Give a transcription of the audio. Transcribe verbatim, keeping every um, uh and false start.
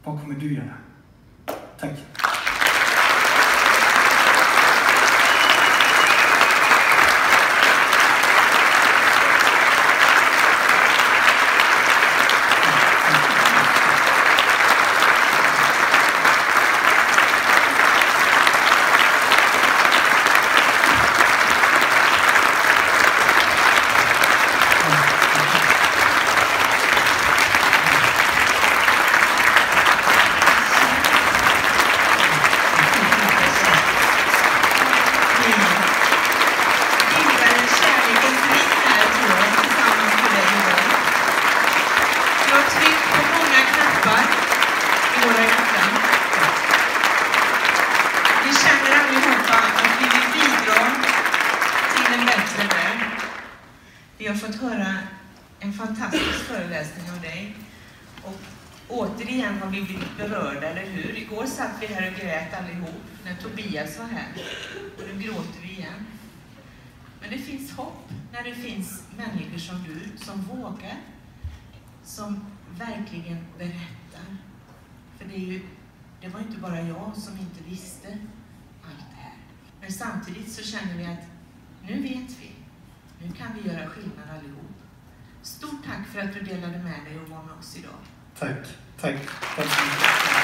Vad kommer du göra? Tack. Vi har fått höra en fantastisk föreläsning av dig. Och återigen har vi blivit berörda, eller hur? Igår satt vi här och grät allihop när Tobias var här. Och nu gråter vi igen. Men det finns hopp när det finns människor som du, som vågar. Som verkligen berättar. För det, är ju, det var inte bara jag som inte visste allt det här. Men samtidigt så känner vi att nu vet vi. Nu kan vi göra skillnad allihop. Stort tack för att du delade med dig och var med oss idag. Tack. Tack. Tack.